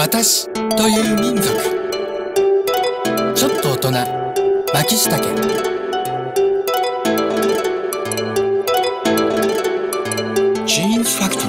私という民族。ちょっと大人、マキシタケ。ジーンズファクト